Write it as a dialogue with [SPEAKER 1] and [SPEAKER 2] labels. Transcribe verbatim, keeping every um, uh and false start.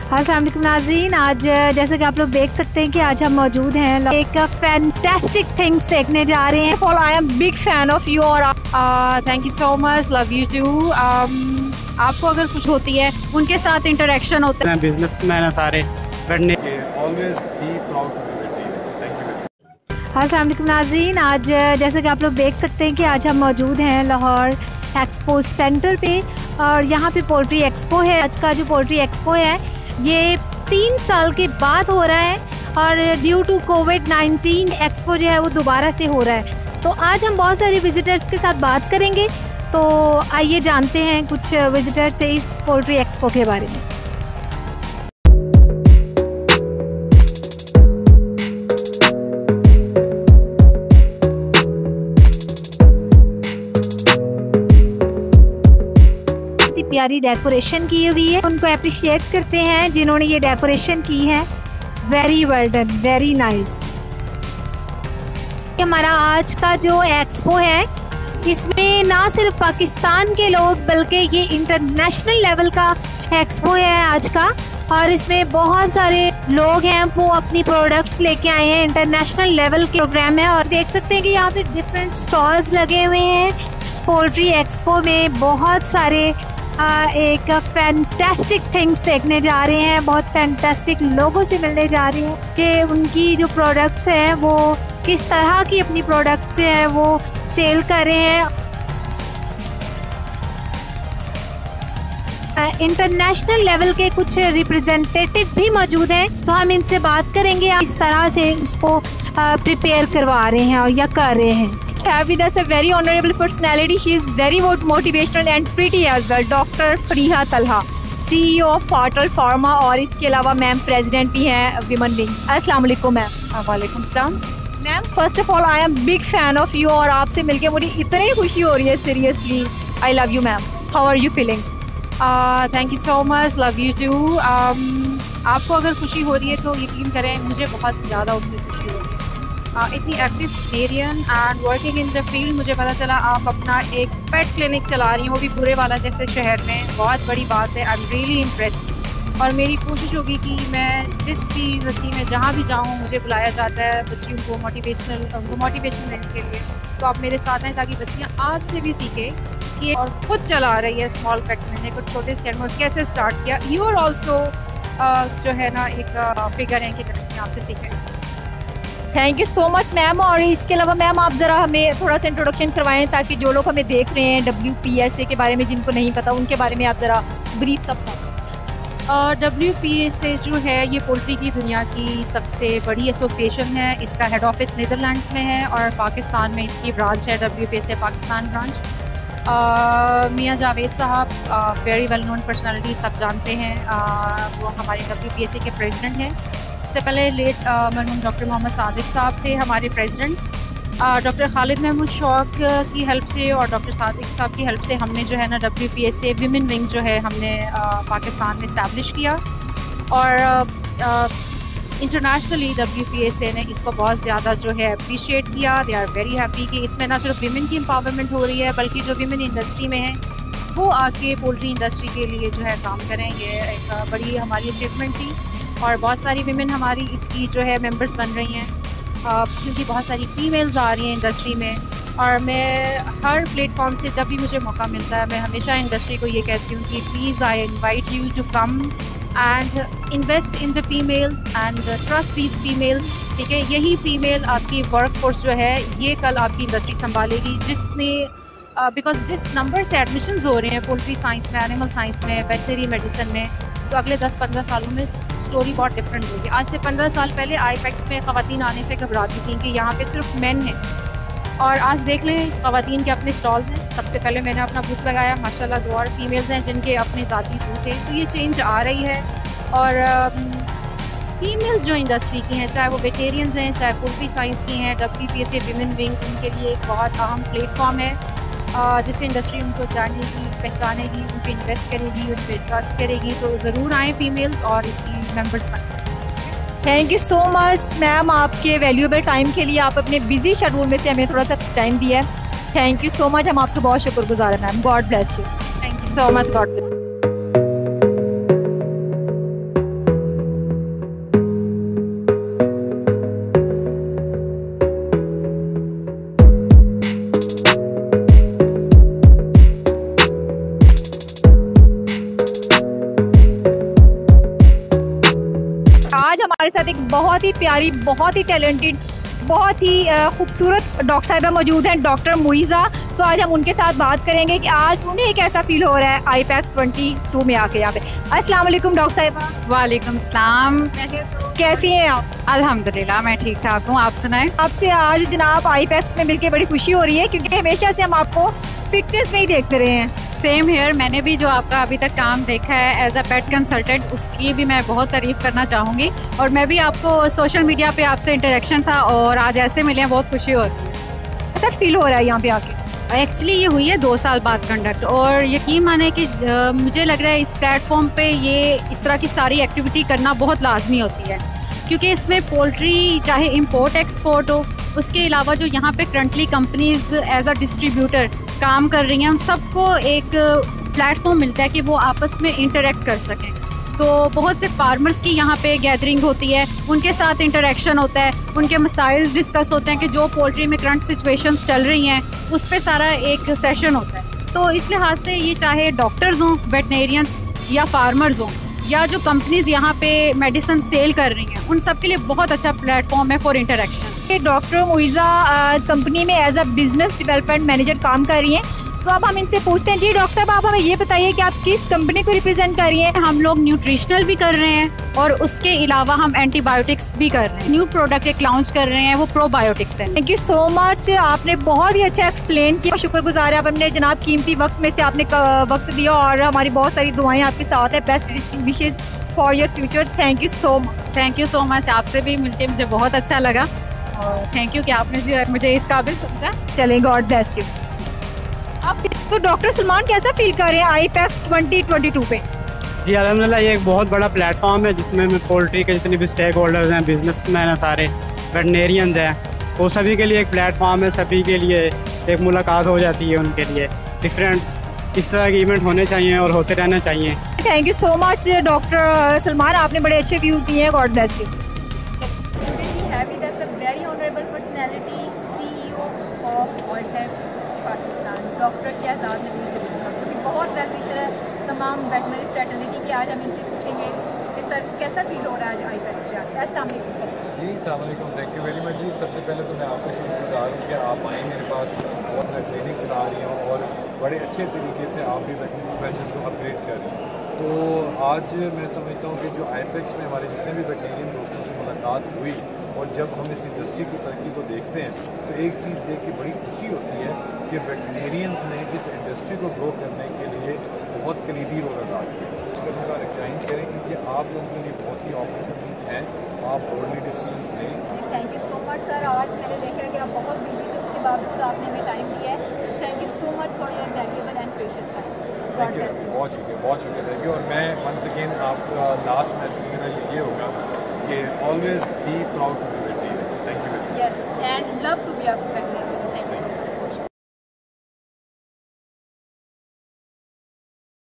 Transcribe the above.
[SPEAKER 1] अस्सलाम वालेकुम नाज़रीन, आज जैसे कि आप लोग देख सकते हैं कि आज हम मौजूद हैं एक फैंटास्टिक थिंग्स देखने जा रहे हैं। For I am big fan of you और thank you so much, love you too. आपको अगर कुछ होती है उनके साथ इंटरेक्शन होता है।
[SPEAKER 2] बिजनेस मैन है सारे बैठने।
[SPEAKER 1] अस्सलाम वालेकुम नाज़रीन, आज जैसे कि आप लोग देख सकते हैं कि आज हम मौजूद हैं लाहौर एक्सपो सेंटर पे और यहाँ पे पोल्ट्री एक्सपो है। आज का जो पोल्ट्री एक्सपो है ये तीन साल के बाद हो रहा है और due to covid nineteen expo जो है वो दोबारा से हो रहा है। तो आज हम बहुत सारे विजिटर्स के साथ बात करेंगे, तो आइए जानते हैं कुछ विजिटर्स से इस पोल्ट्री एक्सपो के बारे में। प्यारी डेकोरेशन की हुई है, उनको अप्रिशिएट करते हैं जिन्होंने ये डेकोरेशन की है। Very well done, very nice. हमारा आज का जो एक्सपो है इसमें ना सिर्फ पाकिस्तान के लोग बल्कि ये इंटरनेशनल लेवल का एक्सपो है आज का, और इसमें बहुत सारे लोग हैं वो अपनी प्रोडक्ट्स लेके आए हैं। इंटरनेशनल लेवल के प्रोग्राम है और देख सकते हैं कि यहाँ पे डिफरेंट स्टॉल्स लगे हुए हैं। पोल्ट्री एक्सपो में बहुत सारे आ, एक फैंटास्टिक थिंग्स देखने जा रहे हैं, बहुत फैंटास्टिक लोगों से मिलने जा रहे हैं कि उनकी जो प्रोडक्ट्स हैं वो किस तरह की अपनी प्रोडक्ट्स जो हैं वो सेल कर रहे हैं। इंटरनेशनल लेवल के कुछ रिप्रेजेंटेटिव भी मौजूद हैं, तो हम इनसे बात करेंगे इस तरह से उसको प्रिपेयर करवा रहे हैं और या कर रहे हैं। Have with us a very honorable personality. She is very motivational and pretty as well. Doctor Fariha Talha, C E O of फाटल फार्मा, और इसके अलावा मैम प्रेसिडेंट भी हैं विमेन विंग। अस्सलाम वालेकुम मैम।
[SPEAKER 3] वालेकुम सलाम
[SPEAKER 1] ma'am. First of all I am big fan of you और आपसे मिलके मुझे इतनी खुशी हो रही है। Seriously I love you ma'am. How are you feeling?
[SPEAKER 3] Thank you so much, love you too. आपको अगर खुशी हो रही है तो यकीन करें मुझे बहुत ज़्यादा उससे खुशी हो रही है। Uh, इतनी active veteran and working in the field, मुझे पता चला आप अपना एक पेट क्लिनिक चला रही हैं, वो भी बुरे वाला जैसे शहर में। बहुत बड़ी बात है, आई एम रियली इम्प्रेस्ड। और मेरी कोशिश होगी कि मैं जिस भी यूनिवर्सिटी में जहाँ भी जाऊँ, मुझे बुलाया जाता है बच्चियों को मोटिवेशनल उनको मोटिवेशन देने के लिए, तो आप मेरे साथ हैं ताकि बच्चियाँ आपसे भी सीखें कि और खुद चला रही है स्मॉल पेट क्लिनिक और छोटे शहर में कैसे स्टार्ट किया। यू आर ऑल्सो जो है ना एक फिगर है कि आपसे सीखें।
[SPEAKER 1] Thank you so much ma'am. और इसके अलावा मैम आप ज़रा हमें थोड़ा सा इंट्रोडक्शन करवाएं ताकि जो लोग हमें देख रहे हैं डब्ल्यू पी एस ए के बारे में, जिनको नहीं पता उनके बारे में आप ज़रा ब्रीफ सब बताएं।
[SPEAKER 3] डब्ल्यू पी एस ए जो है ये पोल्ट्री की दुनिया की सबसे बड़ी एसोसिएशन है। इसका हेड ऑफिस नीदरलैंड्स में है और पाकिस्तान में इसकी ब्रांच है W P S A Pakistan branch. मियाँ जावेद साहब वेरी वेल नोन पर्सनैलिटी, सब जानते हैं। uh, वो हमारे डब्ल्यू पी एस ए के प्रेसिडेंट हैं। इससे पहले लेट मरहूम डॉक्टर मोहम्मद सादिक साहब थे हमारे प्रेसिडेंट। डॉक्टर खालिद महमूद शौक की हेल्प से और डॉक्टर सादिक साहब की हेल्प से हमने जो है ना W P S A women wing जो है हमने आ, पाकिस्तान में इस्टेब्लिश किया और internationally W P S A ने इसको बहुत ज़्यादा जो है अप्रिशिएट किया। दे आर वेरी हैप्पी कि इसमें ना सिर्फ विमेन की एम्पावरमेंट हो रही है बल्कि जो विमेन इंडस्ट्री में है वो आके पोल्ट्री इंडस्ट्री के लिए जो है काम करें। ये एक बड़ी हमारी अचीवमेंट थी और बहुत सारी विमेन हमारी इसकी जो है मेंबर्स बन रही हैं क्योंकि बहुत सारी फीमेल्स आ रही हैं इंडस्ट्री में। और मैं हर प्लेटफॉर्म से जब भी मुझे मौका मिलता है मैं हमेशा इंडस्ट्री को ये कहती हूँ कि please I invite you to come and invest in the females and trust these females. ठीक है, यही फीमेल आपकी वर्क फोर्स जो है ये कल आपकी इंडस्ट्री संभालेगी। जिसने बिकॉज uh, जिस नंबर से एडमिशन्स हो रहे हैं पोल्ट्री साइंस में, एनिमल साइंस में, वेटनरी मेडिसिन में, तो अगले दस पंद्रह सालों में स्टोरी बहुत डिफरेंट होगी। आज से पंद्रह साल पहले आईपेक्स में ख़वातीन आने से घबराती थी कि यहाँ पे सिर्फ मेन हैं, और आज देख लें ख़वातीन के अपने स्टॉल्स हैं। सबसे पहले मैंने अपना बूथ लगाया, माशाल्लाह दो और फीमेल्स हैं जिनके अपने ज़ाती बूथ हैं। तो ये चेंज आ रही है और फीमेल्स जो इंडस्ट्री की हैं, चाहे वो वेटेरियंस हैं चाहे पोल्ट्री साइंस की हैं, W P S A women wing उनके लिए एक बहुत अहम प्लेटफॉर्म है जिससे इंडस्ट्री उनको जानेगी, पहचानेगी, उन पर इन्वेस्ट करेगी, उन पर ट्रस्ट करेगी। तो ज़रूर आएँ फीमेल्स और इसकी मेंबर्स बनें।
[SPEAKER 1] Thank you so much ma'am आपके वैल्यूएबल टाइम के लिए। आप अपने बिजी शेड्यूल में से हमें थोड़ा सा टाइम दिया है। थैंक यू सो मच, हम आपके बहुत शुक्रगुजार हैं ma'am. God bless you.
[SPEAKER 3] Thank you so much. God bless.
[SPEAKER 4] हमारे साथ एक बहुत ही प्यारी, बहुत ही टैलेंटेड, बहुत ही खूबसूरत डॉक्टर साहिबा मौजूद हैं, डॉक्टर मुइज़ा। सो आज हम उनके साथ बात करेंगे कि आज उन्हें कैसा फील हो रहा है आईपैक्स ट्वेंटी टू में आके यहाँ पे। अस्सलाम वालेकुम डॉक्टर साहिबा।
[SPEAKER 3] वालेकुम सलाम।
[SPEAKER 4] कैसी हैं आप?
[SPEAKER 3] अल्हम्दुलिल्लाह मैं ठीक ठाक हूँ, आप सुनाएं।
[SPEAKER 4] आपसे आज जनाब आईपैक्स में मिलके बड़ी खुशी हो रही है, क्योंकि हमेशा से हम आपको पिक्चर्स में ही देखते रहे हैं।
[SPEAKER 3] सेम हेयर, मैंने भी जो आपका अभी तक काम देखा है एज अ पेट कंसल्टेंट, उसकी भी मैं बहुत तारीफ़ करना चाहूँगी। और मैं भी आपको सोशल मीडिया पे आपसे इंटरेक्शन था और आज ऐसे मिले हैं, बहुत खुशी हो रही है।
[SPEAKER 4] ऐसा फील हो रहा है यहाँ पे आके?
[SPEAKER 3] एक्चुअली ये हुई है दो साल बाद कंडक्ट, और यकीन माने कि आ, मुझे लग रहा है इस प्लेटफॉर्म पे ये इस तरह की सारी एक्टिविटी करना बहुत लाजमी होती है, क्योंकि इसमें पोल्ट्री चाहे इंपोर्ट एक्सपोर्ट हो, उसके अलावा जो यहाँ पे currently companies as a distributor काम कर रही हैं, उन सबको एक प्लेटफॉर्म मिलता है कि वो आपस में इंटरेक्ट कर सकें। तो बहुत से फार्मर्स की यहाँ पे गैदरिंग होती है, उनके साथ इंटरेक्शन होता है, उनके मसाइल डिस्कस होते हैं कि जो पोल्ट्री में करंट सिचुएशंस चल रही हैं उस पर सारा एक सेशन होता है। तो इस लिहाज से ये चाहे डॉक्टर्स हों, वेटनेरियंस या फार्मर्स हों, या जो कंपनीज यहाँ पे मेडिसिन सेल कर रही हैं, उन सब के लिए बहुत अच्छा प्लेटफॉर्म है for interaction.
[SPEAKER 4] Doctor Muiza company में as a business development manager काम कर रही हैं। सो अब हम इनसे पूछते हैं, जी डॉक्टर साहब आप हमें ये बताइए कि आप किस कंपनी को रिप्रेजेंट कर रही हैं?
[SPEAKER 3] हम लोग न्यूट्रिशनल भी कर रहे हैं और उसके अलावा हम एंटीबायोटिक्स भी कर रहे हैं। न्यू प्रोडक्ट एक लॉन्च कर रहे हैं, वो प्रोबायोटिक्स है।
[SPEAKER 4] थैंक यू सो मच, आपने बहुत ही अच्छा एक्सप्लेन किया। शुक्रगुजार है, आप अपने जनाब कीमती वक्त में से आपने वक्त दिया और हमारी बहुत सारी दुआएं आपके साथ है। Best wishes for your future. Thank you so much.
[SPEAKER 3] Thank you so much, आपसे भी मिलके मुझे बहुत अच्छा लगा और थैंक यू कि आपने जो है मुझे इस काबिल समझा।
[SPEAKER 4] चलें, गॉड ब्लेस यू। अब तो डॉक्टर सलमान कैसा फील कर रहे हैं आईपैक्स ट्वेंटी ट्वेंटी टू पे?
[SPEAKER 2] जी अल्हम्दुलिल्लाह, ये एक बहुत बड़ा प्लेटफॉर्म है जिसमें मैं पोल्ट्री के जितने भी स्टेक होल्डर्स हैं, बिजनेसमैन हैं, सारे वेटनेरियंस हैं, वो सभी के लिए एक प्लेटफॉर्म है। सभी के लिए एक मुलाकात हो जाती है, उनके लिए डिफरेंट इस तरह के इवेंट होने चाहिए और होते रहना चाहिए।
[SPEAKER 4] Thank you so much doctor Salman, आपने बड़े अच्छे व्यूज़ दिए हैं। God bless you. Doctor Shahzad Nabeel Jaleel साहब, जो कि बहुत वेल विशर है तमाम वेटनरी फ्रेटर्निटी के। आज हम इनसे पूछेंगे कि सर कैसा फील हो रहा है आज आईपैक्स पे आके। अस्सलाम वालेकुम सर।
[SPEAKER 5] जी अस्सलाम वालेकुम, थैंक यू वेरी मच जी। सबसे पहले तो मैं आपका शुक्रगुजार हूँ कि आप आए मेरे पास और मैं ट्रेनिंग चला रही हूँ और बड़े अच्छे तरीके से आप भी वेटनरी प्रोफेशन को अपग्रेड कर रही हैं। तो आज मैं समझता हूँ कि जो आईपैक्स में हमारे जितने भी वेटनेरियन दोस्तों से मुलाकात हुई और जब हम इस इंडस्ट्री की तरक्की को देखते हैं तो एक चीज़ देख के बड़ी खुशी होती है कि वेटनेरियंस ने इस इंडस्ट्री को ग्रो करने के लिए बहुत करीबी रोल अदा किया। इस करने का रिकमेंड करें क्योंकि आप लोगों के लिए बहुत सी अपॉर्चुनिटीज़ हैं, आप बोल्डली डिसीजंस लें।
[SPEAKER 4] Thank you so much sir, आज मैंने देखा कि आप बहुत बिजी थे, उसके बावजूद आपने हमें टाइम दिया है। Thank you so much for your valuable and precious time.
[SPEAKER 5] Thank you, बहुत शुक्रिया, बहुत शुक्रिया, थैंक यू। और मैं वंस अगेन आपका लास्ट मैसेज मेरा ये होगा कि always be proud to be veterinarian. Thank you very much.
[SPEAKER 4] Yes, and love to be a